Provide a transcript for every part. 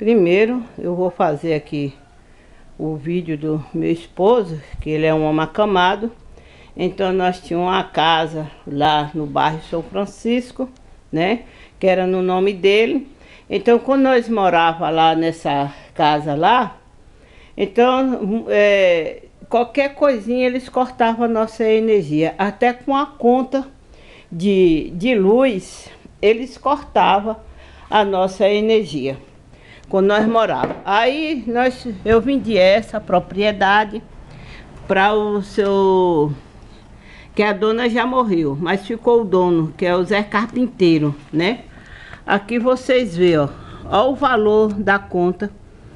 Primeiro eu vou fazer aqui o vídeo do meu esposo, que ele é um homem acamado. Então nós tínhamos uma casa lá no bairro São Francisco, né? Que era no nome dele. Então quando nós morava lá nessa casa lá, então qualquer coisinha eles cortavam a nossa energia. Até com a conta de luz, eles cortavam a nossa energia quando nós morávamos. Aí eu vendi essa propriedade para o seu, que a dona já morreu, mas ficou o dono, que é o Zé Carpinteiro, né? Aqui vocês veem, ó o valor da conta,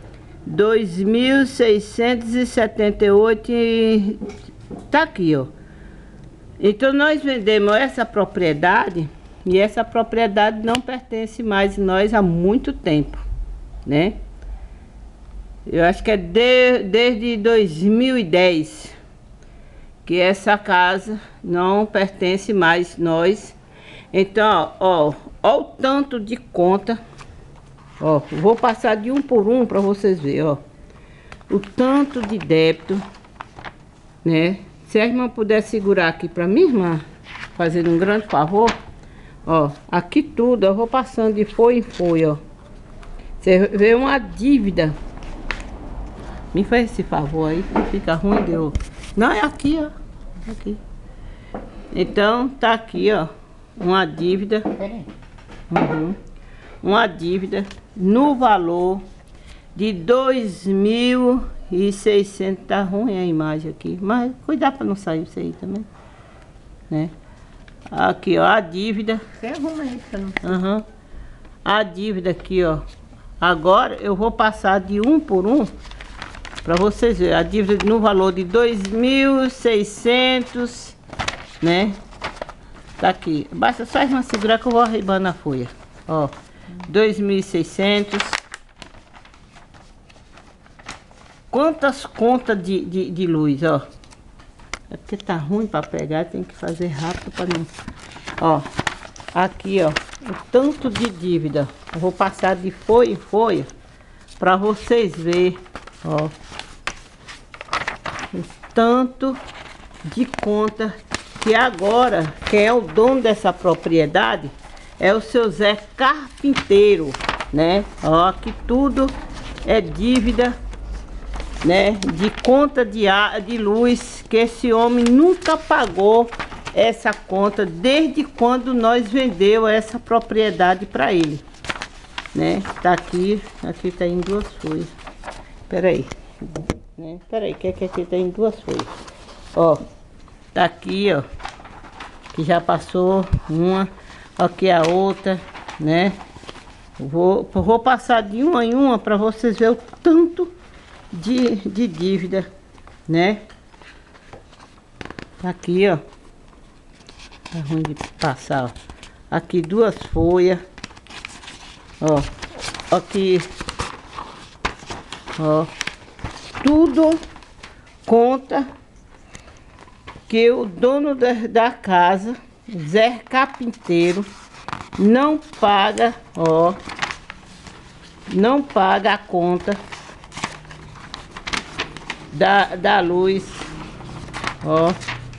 2.678, tá aqui, ó. Então nós vendemos essa propriedade e essa propriedade não pertence mais a nós há muito tempo, né? Eu acho que é desde 2010 que essa casa não pertence mais a nós. Então, ó o tanto de conta, ó, vou passar de um por um para vocês verem, ó, o tanto de débito, né? Se a irmã puder segurar aqui para mim, irmã, fazendo um grande favor, ó, aqui tudo eu vou passando de folha em folha, ó. Você vê uma dívida. Me faz esse favor aí, que fica ruim, deu. Não, é aqui, ó. Aqui. Então, tá aqui, ó, uma dívida. Uma dívida no valor de 2.600. Tá ruim a imagem aqui, mas cuidar para não sair isso aí também, né? Aqui, ó, a dívida. Você arruma aí pra não... A dívida aqui, ó. Agora eu vou passar de um por um para vocês verem. A dívida no valor de 2.600, né? Tá aqui. Basta só a irmã segurar que eu vou arribando a folha. Ó, 2.600. Quantas contas de luz, ó. É porque tá ruim para pegar, tem que fazer rápido para não... Ó, aqui, ó, o tanto de dívida. Eu vou passar de folha em folha para vocês verem, ó, o tanto de conta que agora, quem é o dono dessa propriedade é o seu Zé Carpinteiro, né? Ó, aqui tudo é dívida, né? De conta de luz, que esse homem nunca pagou essa conta desde quando nós vendeu essa propriedade para ele, né? Tá aqui tá em duas folhas. Peraí, né? Peraí, que aqui tá em duas folhas. Ó, tá aqui, ó, que já passou uma, aqui a outra, né? Vou passar de uma em uma para vocês verem o tanto de dívida, né? Aqui, ó, tá ruim de passar, ó. Aqui duas folhas, ó, aqui, ó, tudo conta que o dono da casa, Zé Carpinteiro, não paga, ó, não paga a conta da luz, ó,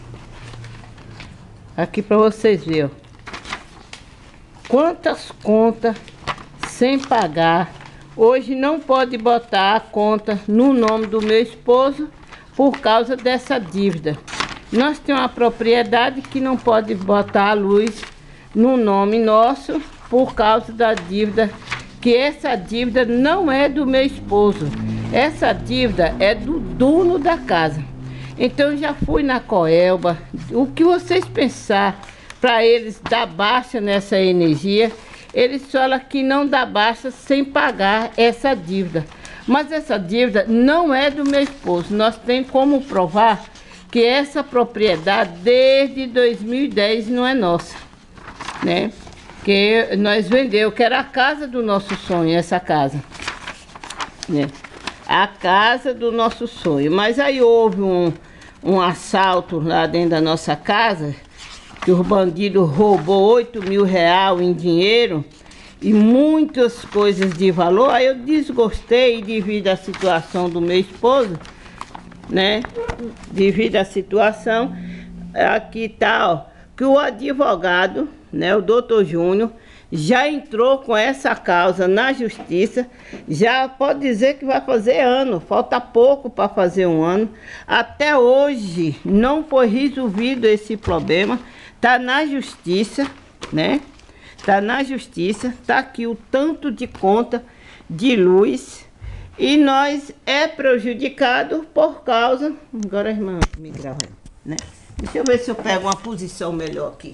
aqui para vocês verem, ó, quantas contas sem pagar. Hoje não pode botar a conta no nome do meu esposo por causa dessa dívida. Nós temos uma propriedade que não pode botar a luz no nome nosso por causa da dívida, que essa dívida não é do meu esposo. Essa dívida é do dono da casa. Então já fui na Coelba, o que vocês pensar para eles dar baixa nessa energia, eles falam que não dá baixa sem pagar essa dívida. Mas essa dívida não é do meu esposo. Nós temos como provar que essa propriedade desde 2010 não é nossa, né? Que nós vendeu, que era a casa do nosso sonho, essa casa, né? A casa do nosso sonho. Mas aí houve um assalto lá dentro da nossa casa, que os bandidos roubou R$8.000 em dinheiro, e muitas coisas de valor. Aí eu desgostei devido à situação do meu esposo, né? Devido à situação, aqui tá, ó, que o advogado, né, o doutor Júnior, já entrou com essa causa na justiça. Já pode dizer que vai fazer ano, falta pouco para fazer um ano. Até hoje não foi resolvido esse problema. Tá na justiça, né? Tá na justiça, tá aqui o tanto de conta de luz. E nós é prejudicado por causa... Agora a irmã me grava, né? Deixa eu ver se eu pego uma posição melhor aqui.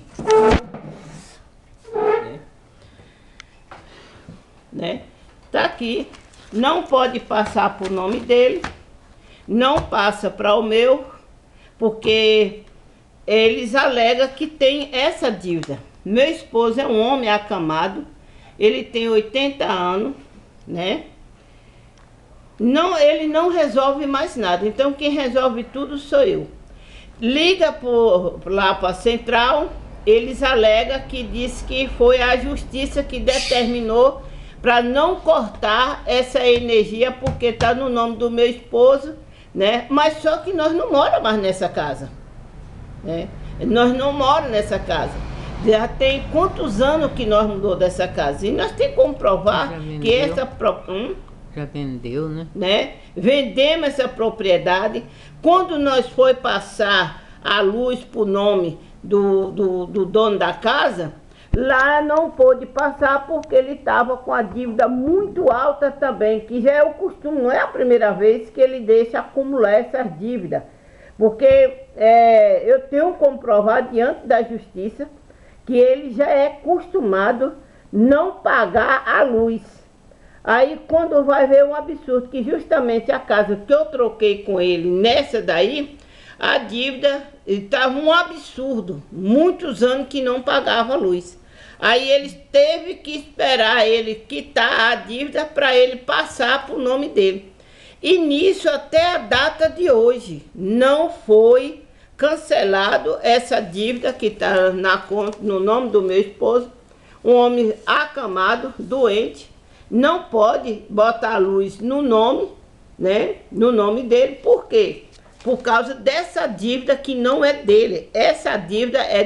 Né? Tá aqui, não pode passar por nome dele, não passa para o meu, porque eles alegam que tem essa dívida. Meu esposo é um homem acamado, ele tem 80 anos, né? Não, ele não resolve mais nada, então quem resolve tudo sou eu. Liga lá para a central, eles alegam que diz que foi a justiça que determinou para não cortar essa energia, porque está no nome do meu esposo, né? Mas só que nós não moramos mais nessa casa, né? Nós não moramos nessa casa. Já tem quantos anos que nós mudamos dessa casa? E nós temos que comprovar que essa... Já vendeu, né? Vendemos essa propriedade. Quando nós foi passar a luz para o nome do dono da casa, lá não pôde passar porque ele estava com a dívida muito alta também, que já é o costume, não é a primeira vez que ele deixa acumular essas dívidas. Porque eu tenho comprovado diante da justiça que ele já é acostumado não pagar a luz. Aí quando vai ver um absurdo, que justamente a casa que eu troquei com ele, nessa daí, a dívida estava um absurdo, muitos anos que não pagava a luz. Aí eles teve que esperar ele quitar a dívida para ele passar para o nome dele. E nisso, até a data de hoje, não foi cancelado essa dívida que está no nome do meu esposo. Um homem acamado, doente, não pode botar a luz no nome, né? No nome dele. Por quê? Por causa dessa dívida que não é dele. Essa dívida é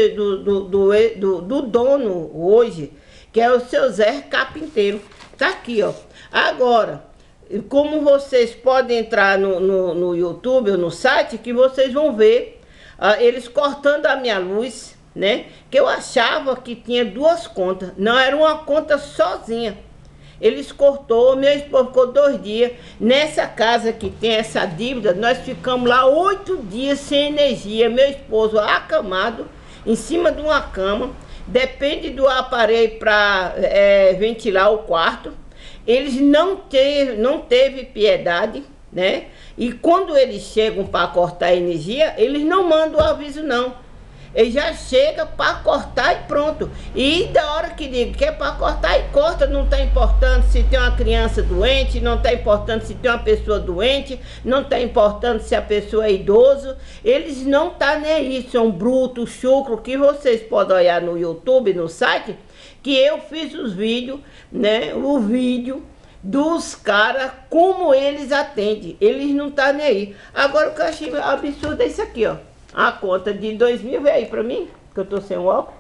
do dono hoje, que é o seu Zé Carpinteiro. Tá aqui, ó. Agora, como vocês podem entrar no YouTube ou no site, que vocês vão ver eles cortando a minha luz, né? Que eu achava que tinha duas contas. Não, era uma conta sozinha. Eles cortou, meu esposo ficou 2 dias. Nessa casa que tem essa dívida, nós ficamos lá 8 dias sem energia. Meu esposo acamado, em cima de uma cama. Depende do aparelho para ventilar o quarto. Eles não teve piedade, né? E quando eles chegam para cortar a energia, eles não mandam o aviso não. Ele já chega para cortar e pronto. E da hora que diga que é para cortar, e corta. Não está importando se tem uma criança doente, não está importando se tem uma pessoa doente, não está importando se a pessoa é idoso. Eles não estão nem aí, são brutos, chucro, que vocês podem olhar no YouTube, no site, que eu fiz os vídeos, né? O vídeo dos caras, como eles atendem. Eles não estão nem aí. Agora o que eu achei absurdo é isso aqui, ó. A conta de 2.000, vê aí pra mim, que eu tô sem o óculos.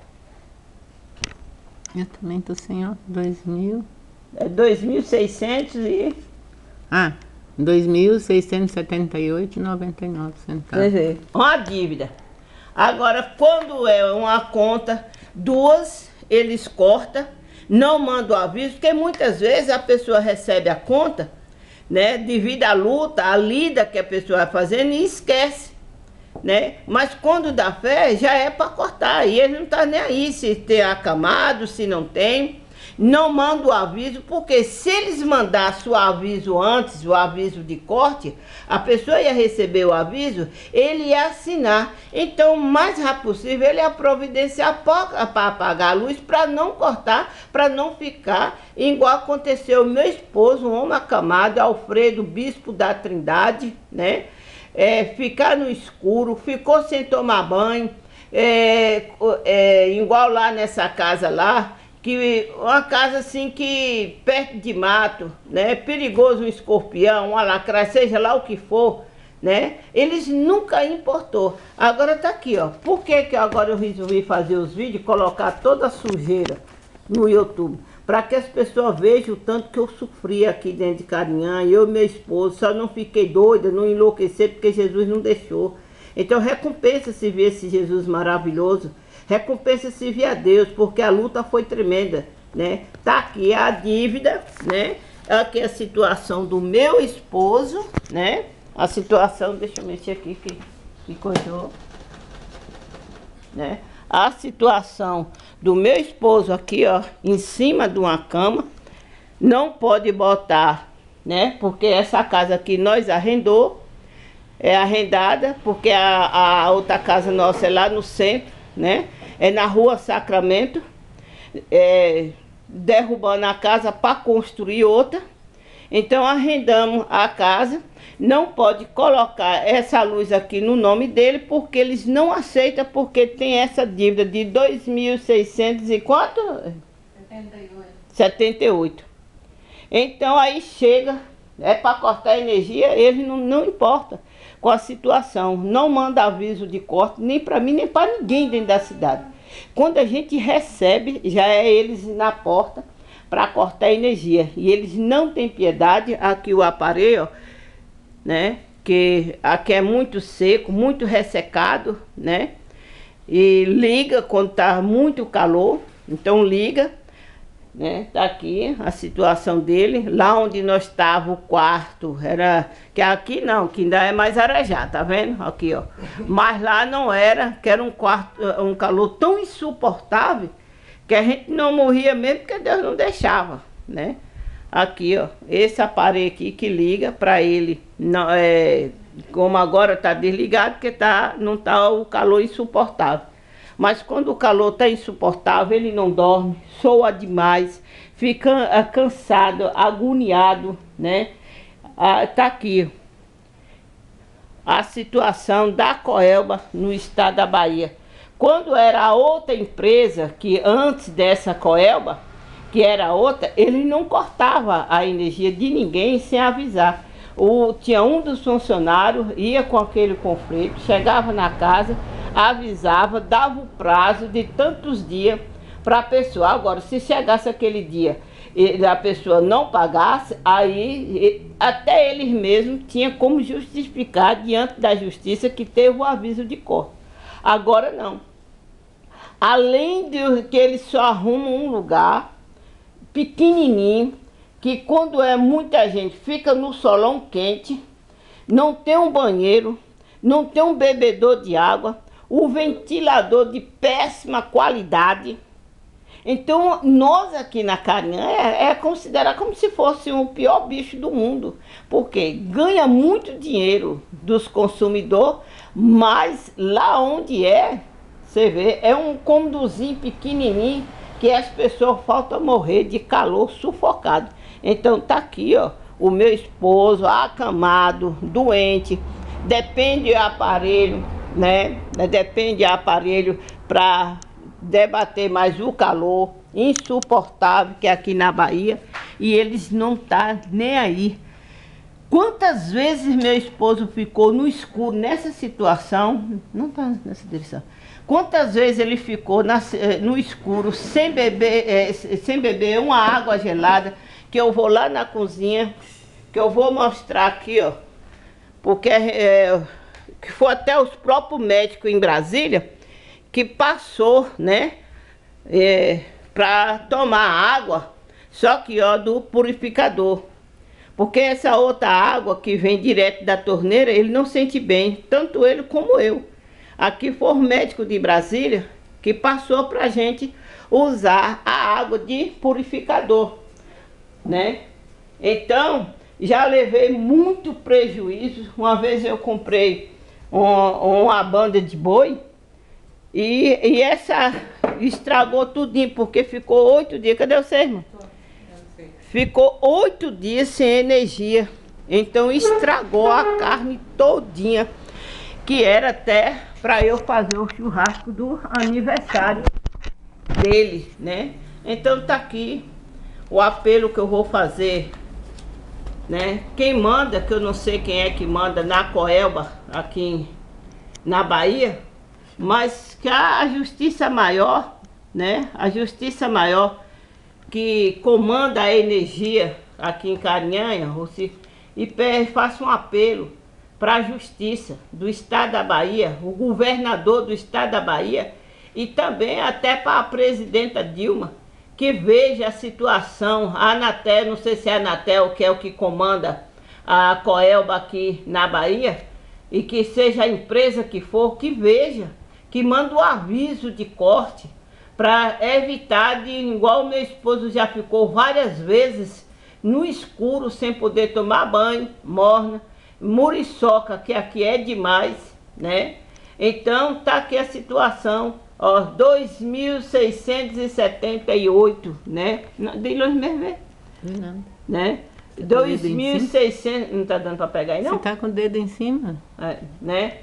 Eu também tô sem óculos, 2.000. É 2.600 e... 2.678,99 centavos. Uma dívida. Agora, quando é uma conta, 2, eles cortam, não mandam aviso, porque muitas vezes a pessoa recebe a conta, né, devido à luta, à lida que a pessoa vai fazendo e esquece. Né? Mas quando dá fé, já é para cortar. E ele não tá nem aí se tem acamado, se não tem. Não manda o aviso, porque se eles mandassem o aviso antes, o aviso de corte, a pessoa ia receber o aviso, ele ia assinar. Então, o mais rápido possível, ele ia providenciar para apagar a luz, para não cortar, para não ficar igual aconteceu. Meu esposo, um homem acamado, Alfredo, bispo da Trindade, né? Ficar no escuro, ficou sem tomar banho, igual lá nessa casa lá, que uma casa assim que perto de mato, né? Perigoso um escorpião, um alacrão, seja lá o que for, né? Eles nunca importou. Agora tá aqui, ó. Por que que agora eu resolvi fazer os vídeos e colocar toda a sujeira no YouTube? Para que as pessoas vejam o tanto que eu sofri aqui dentro de Carinhã, eu e meu esposo, só não fiquei doida, não enlouquecer, porque Jesus não deixou. Então recompensa se ver esse Jesus maravilhoso, recompensa se ver a Deus, porque a luta foi tremenda, né? Tá aqui a dívida, né? Aqui a situação do meu esposo, né? A situação, deixa eu mexer aqui que coisou, né? A situação do meu esposo aqui, ó, em cima de uma cama, não pode botar, né? Porque essa casa aqui nós arrendou, é arrendada, porque a outra casa nossa é lá no centro, né? É na rua Sacramento, derrubando a casa para construir outra. Então arrendamos a casa, não pode colocar essa luz aqui no nome dele, porque eles não aceitam, porque tem essa dívida de 2.600 e quanto? 78. Então aí chega, é para cortar a energia, eles não importa com a situação, não manda aviso de corte, nem para mim, nem para ninguém dentro da cidade. Quando a gente recebe, já é eles na porta para cortar a energia. E eles não têm piedade. Aqui o aparelho, né? Que aqui é muito seco, muito ressecado, né? E liga quando tá muito calor. Então liga, né? Tá aqui a situação dele. Lá onde nós estava o quarto, era... Que aqui não, que ainda é mais Arajá, tá vendo? Aqui, ó. Mas lá não era, que era um quarto, um calor tão insuportável, que a gente não morria mesmo porque Deus não deixava, né? Aqui, ó, esse aparelho aqui que liga para ele, não, como agora tá desligado, porque não tá o calor insuportável. Mas quando o calor tá insuportável, ele não dorme, soa demais, fica cansado, agoniado, né? Tá aqui a situação da Coelba no estado da Bahia. Quando era a outra empresa, que antes dessa Coelba, que era outra, ele não cortava a energia de ninguém sem avisar. Tinha um dos funcionários, ia com aquele conflito, chegava na casa, avisava, dava o prazo de tantos dias para a pessoa. Agora, se chegasse aquele dia e a pessoa não pagasse, aí até eles mesmos tinham como justificar diante da justiça que teve o aviso de corte. Agora não. Além de que eles só arrumam um lugar pequenininho, que quando é muita gente fica no solão quente, não tem um banheiro, não tem um bebedor de água, o ventilador de péssima qualidade. Então nós aqui na Carinhã considerar como se fosse o pior bicho do mundo, porque ganha muito dinheiro dos consumidores, mas lá onde você vê, é um cômodozinho pequenininho que as pessoas faltam morrer de calor sufocado. Então tá aqui, ó, o meu esposo acamado, doente, depende de aparelho, né? Depende de aparelho para debater mais o calor insuportável que é aqui na Bahia, e eles não tá nem aí. Quantas vezes meu esposo ficou no escuro nessa situação, não tá nessa direção, quantas vezes ele ficou no escuro sem beber uma água gelada, que eu vou lá na cozinha, que eu vou mostrar aqui, ó, porque que foi até os próprios médicos em Brasília que passou, né, para tomar água, só que ó, do purificador. Porque essa outra água que vem direto da torneira, ele não sente bem, tanto ele como eu. Aqui foi o médico de Brasília que passou para a gente usar a água de purificador, né? Então, já levei muito prejuízo. Uma vez eu comprei uma banda de boi, e essa estragou tudinho, porque ficou 8 dias. Cadê você, irmão? Ficou 8 dias sem energia. Então estragou a carne todinha, que era até para eu fazer o churrasco do aniversário dele, né? Então tá aqui o apelo que eu vou fazer, né? Quem manda, que eu não sei quem é que manda na Coelba, aqui na Bahia, mas que a justiça maior, né? A justiça maior que comanda a energia aqui em Carinhanha, e faço um apelo para a justiça do estado da Bahia, o governador do estado da Bahia e também até para a presidenta Dilma, que veja a situação, a Anatel, não sei se é a Anatel que é o que comanda a Coelba aqui na Bahia, e que seja a empresa que for, que veja, que manda o aviso de corte, para evitar de, igual meu esposo já ficou várias vezes no escuro, sem poder tomar banho, morna, muriçoca, que aqui é demais, né? Então tá aqui a situação, ó, 2.678, né? De luz mesmo, né? 2.600, não tá dando para pegar aí não? Você tá com o dedo em cima? É, né?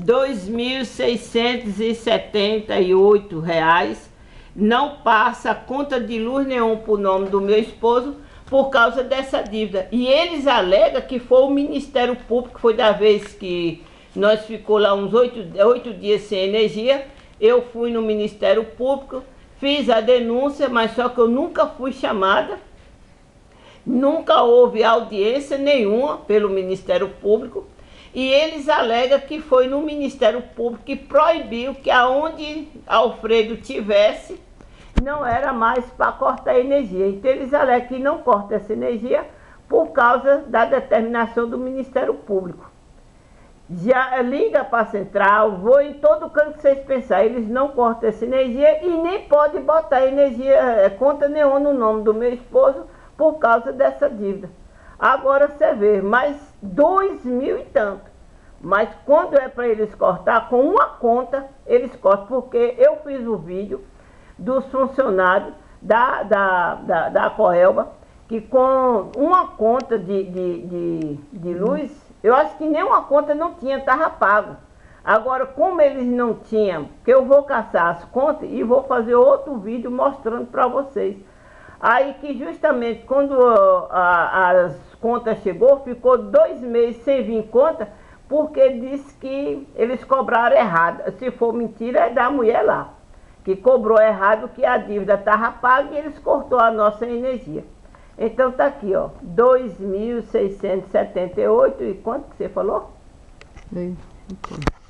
2.678 reais, não passa conta de luz nenhum pro nome do meu esposo por causa dessa dívida. E eles alegam que foi o Ministério Público, foi da vez que nós ficou lá uns 8 dias sem energia, eu fui no Ministério Público, fiz a denúncia, mas só que eu nunca fui chamada, nunca houve audiência nenhuma pelo Ministério Público, e eles alegam que foi no Ministério Público que proibiu que aonde Alfredo tivesse, não era mais para cortar a energia. Então eles alegam que não corta essa energia por causa da determinação do Ministério Público. Já liga para a central, vou em todo canto que vocês pensarem, eles não cortam essa energia e nem pode botar energia, conta nenhuma no nome do meu esposo por causa dessa dívida. Agora você vê, mais 2.000 e tanto. Mas quando é para eles cortar, com uma conta, eles cortam, porque eu fiz o vídeo dos funcionários da Coelba, que com uma conta de luz, eu acho que nem uma conta não tinha, estava pago. Agora, como eles não tinham, que eu vou caçar as contas e vou fazer outro vídeo mostrando para vocês. Aí que justamente quando as contas chegou, ficou 2 meses sem vir conta, porque disse que eles cobraram errado. Se for mentira, é da mulher lá, que cobrou errado, que a dívida estava paga e eles cortou a nossa energia. Então tá aqui, ó, 2.678 e quanto que você falou? 2.000.